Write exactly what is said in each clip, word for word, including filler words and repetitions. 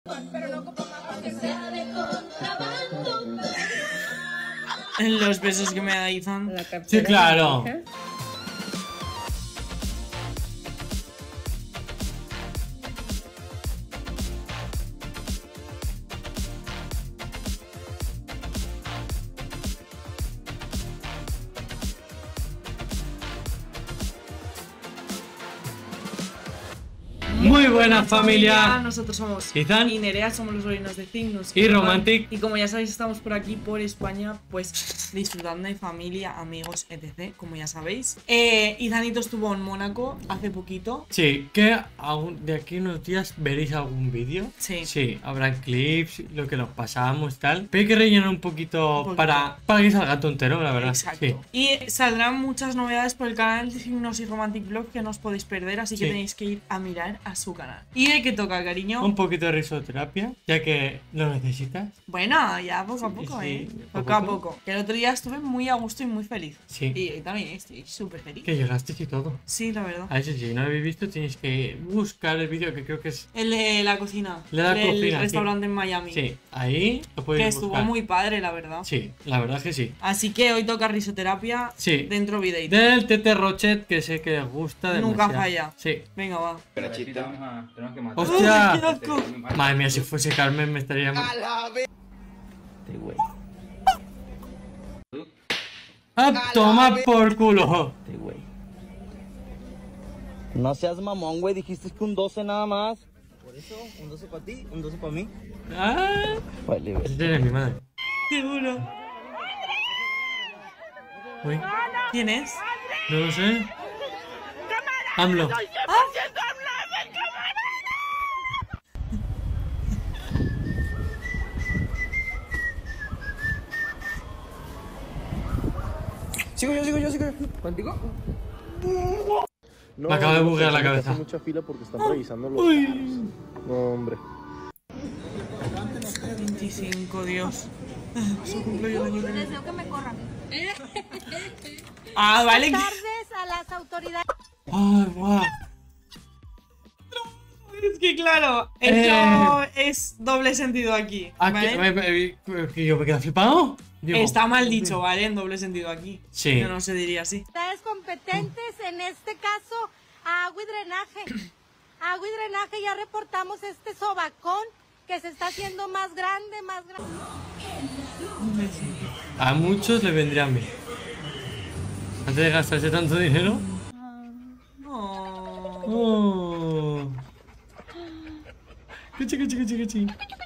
Los besos que me da Ethan. Sí, claro. Muy buena familia. Nosotros somos Ethan y Nerea, somos los sobrinos de Cygnus y Romantic. Y como ya sabéis, estamos por aquí por España, pues disfrutando de familia, amigos, etcétera. Como ya sabéis, eh, Ethanito estuvo en Mónaco hace poquito. Sí, que aún de aquí unos días veréis algún vídeo. Sí. Sí, habrá clips, lo que nos pasamos, tal. Pero hay que rellenar un poquito, un poquito. Para, para que salga tontero, la verdad. Exacto. Sí. Y saldrán muchas novedades por el canal de Cygnus y Romantic Vlog que no os podéis perder, así que Sí. tenéis que ir a mirar a su canal. ¿Y de qué toca, cariño? Un poquito de risoterapia, ya que lo necesitas. Bueno, ya poco a poco, Sí, eh. sí, Poco poco a a poco. poco. Que el otro día estuve muy a gusto y muy feliz. Sí. Y hoy también estoy súper feliz. Que llegaste y todo. Sí, la verdad. A ver, si no lo habéis visto, tenéis que buscar el vídeo que creo que es. El de la cocina. El de la del cocina, sí. restaurante en Miami. Sí, ahí lo Que podéis estuvo buscar. muy padre, la verdad. Sí, la verdad es que sí. Así que hoy toca risoterapia. Sí. Dentro videito. Del Tete Rochet, que sé que os gusta Nunca demasiado. falla. Sí. Venga, va. Tenemos que matar. ¡Hostia! ¡Ay, qué asco! Madre mía, si fuese Carmen me estaría... Sí, güey. ¡Ah, toma por culo! Sí, güey. No seas mamón, güey. Dijiste que un doce nada más. Por eso, un doce para ti, un doce para mí. ¡Ah! Vale, güey. Ese es mi madre. Seguro. Uy, ¿Quién es? no lo sé. AMLO. Sigo yo, sigo yo, sigo yo. ¿Contigo? No, Me acaba de no, buguear la me cabeza. hace mucha fila porque están revisando los carros. No, hombre. veinticinco, Dios. Su cumpleaños el año que viene. Deseo que me corran. Ah, vale. Buenas tardes a las autoridades. ¡Ay, guau! Es que claro, esto es doble sentido aquí. ¿A ¿vale? qué? Me- me- que ¿Yo me quedo flipado? Digo, Está mal dicho, ¿vale? En doble sentido aquí. Sí. Yo no se diría así. Autoridades competentes, en este caso, agua y drenaje. Agua y drenaje, ya reportamos este sobacón que se está haciendo más grande, más grande. A muchos le vendrían bien. Antes de gastarse tanto dinero. Oh. Oh. Cuchi, cuchi, cuchi, cuchi.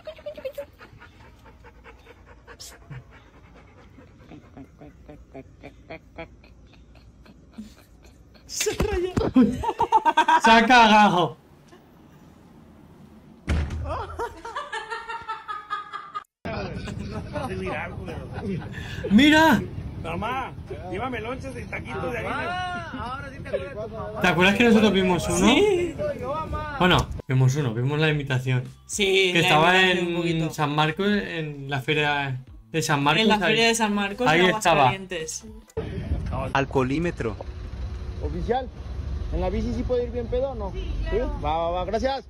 Se raya. Se ha cagado. Mira. Mamá, llévame lonches y taquitos de harina. ¿Te acuerdas que nosotros vimos uno? Sí. Bueno, vimos uno, vimos la imitación. Sí. Que la estaba imitación un poquito. en San Marcos, en la feria de San Marcos. En la ahí. feria de San Marcos Ahí de estaba. Aguascalientes. Alcoholímetro. Oficial, ¿en la bici sí puede ir bien pedo o no? Sí, Va, va, va, gracias.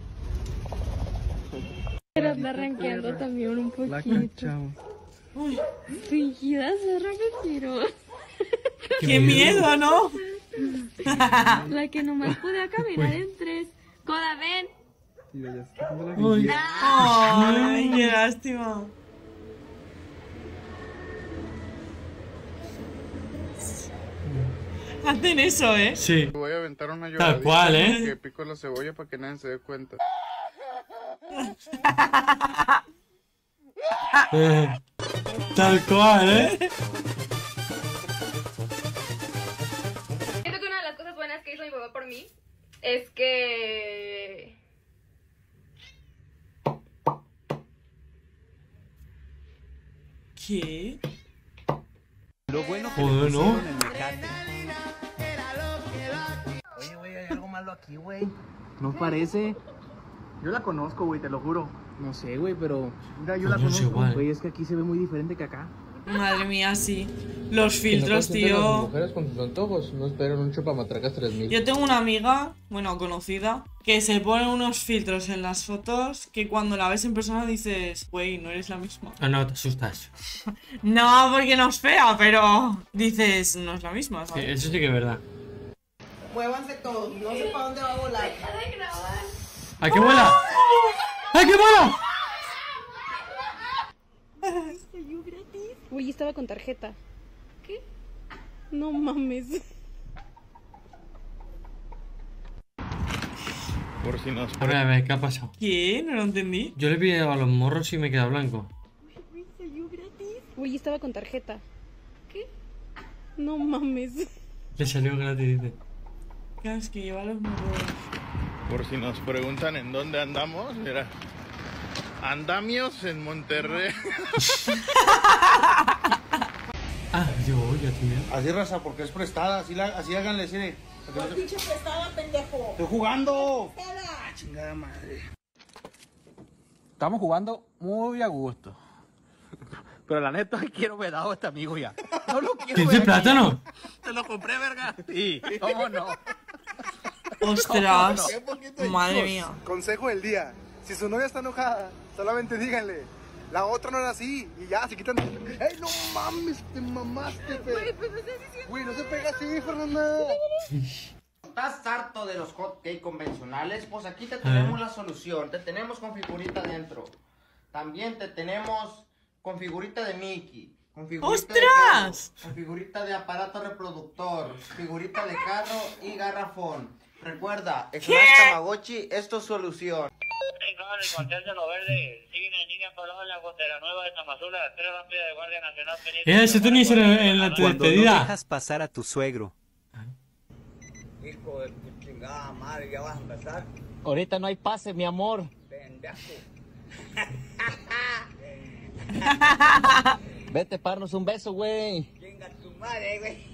Pero anda rankeando también un poquito. Uy, Fingida zorra que quiero. qué miedo, ¿no? La que nomás podía caminar en tres. Coda, ven. Uy. Ay, qué lástima. Hacen eso, ¿eh? Sí. Voy a aventar una Tal lloradita cual, ¿eh? que pico la cebolla para que nadie se dé cuenta. Eh, Tal cual, ¿eh? Siento que una de las cosas buenas que hizo mi papá por mí es que... ¿Qué? Lo bueno que Joder, le ¿no? pusieron el mecate. Oye, güey, hay algo malo aquí, güey. No parece. Yo la conozco, güey, te lo juro. No sé, güey, pero. Mira, yo la Pues no es conozco. igual. Güey, es que aquí se ve muy diferente que acá. Madre mía, sí. Los Que no filtros, consienten las tío. mujeres con sus antojos. No esperen un chupamatracas tres mil. Yo tengo una amiga, bueno, conocida, que se pone unos filtros en las fotos que cuando la ves en persona dices, güey, no eres la misma. Ah, no, te asustas. No, porque no es fea, pero dices, no es la misma, Sí, ¿sabes? eso sí que es verdad. Muévanse todos, no sé para dónde va a volar. ¡Ay, qué vuela! ¡Ay, qué vuela! Uy, estaba con tarjeta. ¿Qué? No mames. Por si nos... A ver, a ver, ¿qué ha pasado? ¿Qué? No lo entendí. Yo le pillé a los morros y me queda blanco. Uy, estaba con tarjeta. ¿Qué? No mames. Le salió gratis, dice. Claro, es que lleva los morros. Por si nos preguntan en dónde andamos, mira. Andamios en Monterrey. Ah, yo, ya tío. Así, raza, porque es prestada. Así, la, así háganle, sí. ¿Cuál pinche prestada, pendejo? ¡Estoy jugando! Ah, chingada madre. Estamos jugando muy a gusto. Pero la neta, quiero vedado a este amigo ya. No lo quiero. ¿Tienes el plátano? Te lo compré, verga. Sí, cómo no. Ostras. Madre mía. Consejo del día. Si su novia está enojada, solamente díganle. La otra no era así. Y ya, se quitan. ¡Ey, no mames! Te mamaste, fe. Güey, pues no estás diciendo. Güey, no se pega así, Fernanda. ¿Estás harto de los hot cake convencionales? Pues aquí te tenemos la solución. Te tenemos con figurita dentro. También te tenemos con figurita de Mickey. Con figurita ¡Ostras! de carro, con figurita de aparato reproductor. Figurita de carro y garrafón. Recuerda, Snack Tamagotchi es tu solución. Eh, ese tenéis en, en la tu Cuando no despedida. dejas pasar a tu suegro. Hijo de tu chingada madre, ya vas a empezar. Ahorita no hay pase, mi amor. Pendejo. Vete, parnos un beso, güey. Chinga tu madre, güey.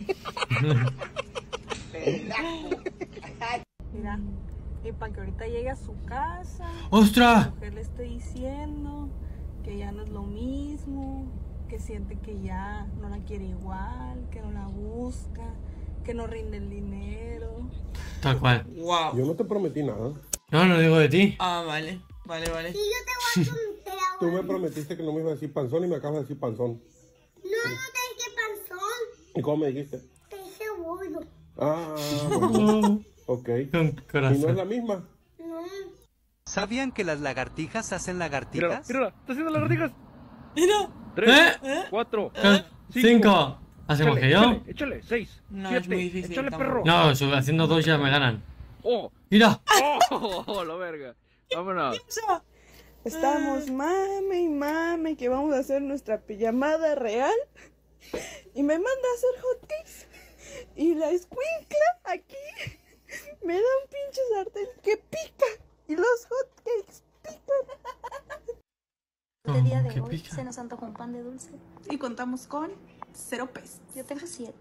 Mira, y para que ahorita llegue a su casa, ¡Ostras! la mujer le esté diciendo que ya no es lo mismo, que siente que ya no la quiere igual, que no la busca, que no rinde el dinero. Tal cual. Wow. Yo no te prometí nada. No, no digo de ti. Ah, vale. Vale, vale. Tú me prometiste que no me ibas a decir panzón y me acabas de decir panzón. No, no te dije panzón. ¿Y cómo me dijiste? Te dije gordo. Ah, bueno. Ok. Con corazón. ¿Y no es la misma? No. ¿Sabían que las lagartijas hacen lagartijas? Mírala, está haciendo lagartijas. Mira. Tres, ¿Eh? cuatro, ¿Eh? Cinco. ¿Hacemos Échale, que yo? Échale, échale, seis, No, siete, es muy difícil. échale, tampoco. perro. No, so- haciendo dos ya me ganan. Oh, ¡Mira! oh, la verga. Vámonos. Estamos mame y mame que vamos a hacer nuestra pijamada real y me manda a hacer hotcakes y la escuincla aquí me da un pinche sartén que pica y los hotcakes pican. El día de hoy se nos antojó un pan de dulce. Y contamos con cero pesos. Yo tengo siete.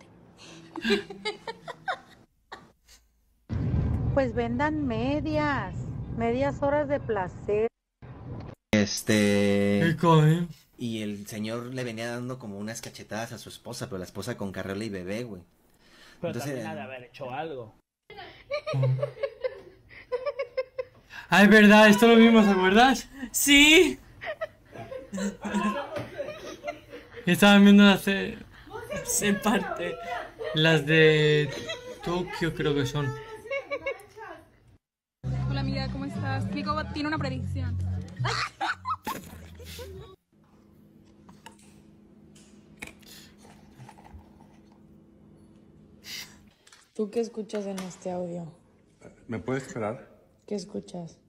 Pues vendan medias, medias horas de placer. Este... Rico, ¿eh? Y el señor le venía dando como unas cachetadas a su esposa, pero la esposa con carriola y bebé, güey. Pero Entonces- también ha de haber hecho algo. Ah, es verdad, esto lo vimos, ¿te acuerdas? Sí. Estaban viendo las de, Se parte. las de Tokio, creo que son. Hola amiga, ¿cómo estás? Kiko tiene una predicción. ¿Tú qué escuchas en este audio? ¿Me puedes esperar? ¿Qué escuchas?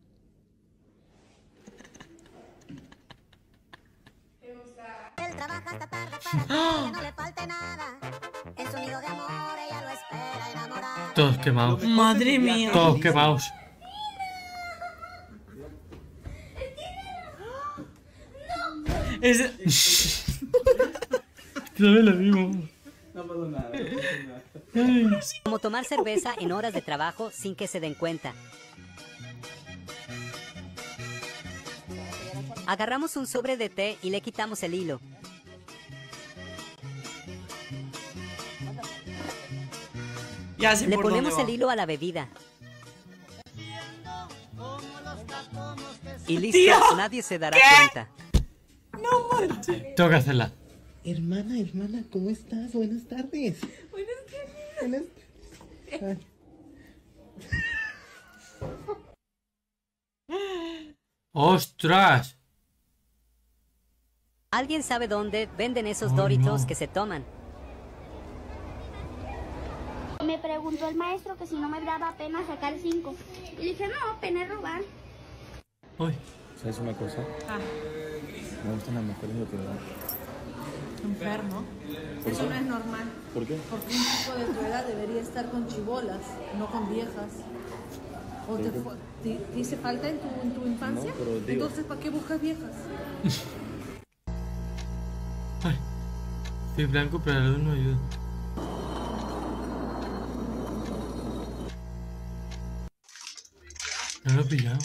Él trabaja hasta tarde para que a ella no le falte nada. En su nido de amor ella lo espera enamorada. Todos quemados. Madre mía. Todos quemados. Es... También lo mismo. No pasó nada. Como tomar cerveza en horas de trabajo sin que se den cuenta. Agarramos un sobre de té y le quitamos el hilo. Ya sé Le por ponemos dónde va. el hilo a la bebida. Y listo, ¡Tío! nadie se dará ¿Qué? cuenta. No manches. Tengo que hacerla. Hermana, hermana, ¿cómo estás? Buenas tardes. Buenas tardes. Buenas tardes. ¡Ostras! ¿Alguien sabe dónde venden esos Ay, Doritos no. que se toman? Me preguntó el maestro que si no me daba pena sacar cinco. Y dije, no, pena es robar. Uy. ¿Sabes una cosa? Ah, Me gustan las mujeres de tu edad. enfermo. ¿Por Eso qué? no es normal. ¿Por qué? Porque un chico de tu edad debería estar con chibolas, no con viejas. ¿O te, Pero- fu- te- te hice falta en tu, en tu infancia? No, pero digo- Entonces, ¿para qué buscas viejas? Ay. Estoy blanco, pero la luz no ayuda. No lo he pillado.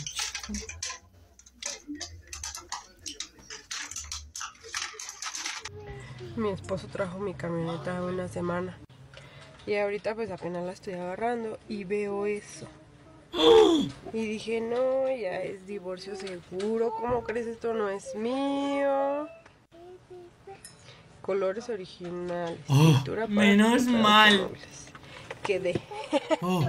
Mi esposo trajo mi camioneta una semana y ahorita pues apenas la estoy agarrando y veo eso. Y dije, no, ya es divorcio seguro. ¿Cómo crees? Esto no es mío. Colores originales. Oh, pintura para menos pintar mal. automóviles. Quedé. Oh.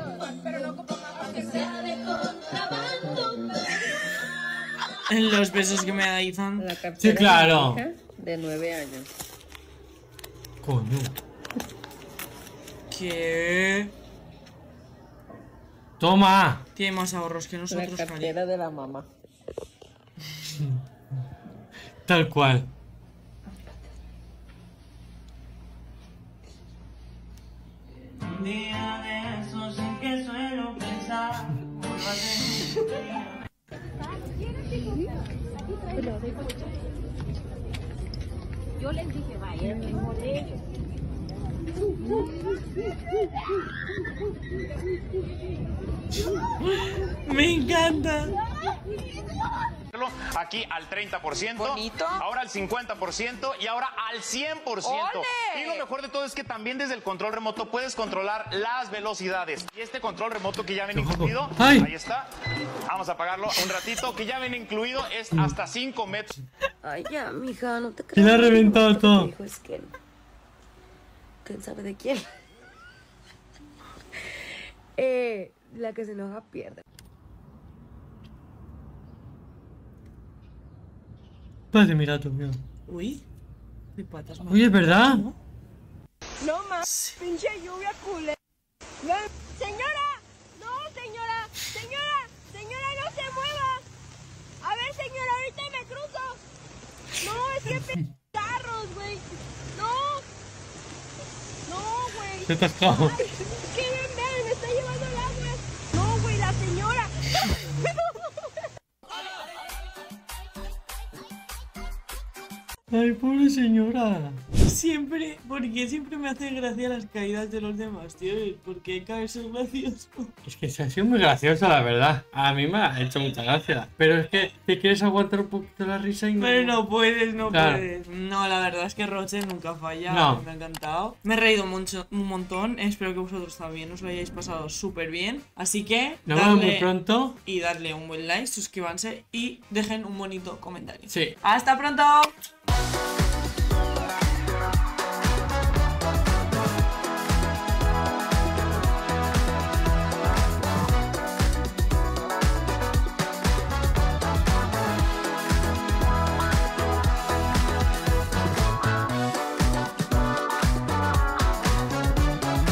En los besos que me da Ethan. Sí, claro. De nueve años. Coño. ¿Qué? Toma. Tiene más ahorros que nosotros, La cartera de la mamá. Tal cual. Un día de esos en que suelo pensar, vuelvo a tener Yo les dije, vaya, mejor ellos. Me encanta. Aquí al treinta por ciento, ahora al cincuenta por ciento y ahora al cien por ciento. ¡Ole! Y lo mejor de todo es que también desde el control remoto puedes controlar las velocidades. Y este control remoto que ya viene incluido, ¡Ay! ahí está. Vamos a apagarlo un ratito, que ya viene incluido, es hasta cinco metros. Ay, ya, mija, no te creas. ¿Quién ha reventado todo? Hijo, es que... ¿Quién sabe de quién? eh, la que se enoja pierde. Parece mi gato, mira. Uy. De patas más. Oye, ¿es verdad? No más, pinche lluvia culera. No, señora, no, señora, señora, señora, no se mueva. A ver, señora, ahorita me cruzo. No, es que pe carros, güey. No, no, güey. Se ha atascado. Ay, que ven, ven, me está llevando el agua. No, güey, la señora. Ay, pobre señora. Siempre, porque siempre me hacen gracia las caídas de los demás, tío. ¿Por qué caerse es gracioso? Es que se ha sido muy graciosa, la verdad. A mí me ha hecho mucha gracia. Pero es que te quieres aguantar un poquito la risa y no. Pero no puedes, no Claro. puedes. No, la verdad es que Roche nunca falla. No. Me ha encantado. Me he reído mucho, un montón. Espero que vosotros también os lo hayáis pasado súper bien. Así que. Nos vemos darle- muy pronto. Y darle un buen like, suscríbanse y dejen un bonito comentario. Sí. ¡Hasta pronto!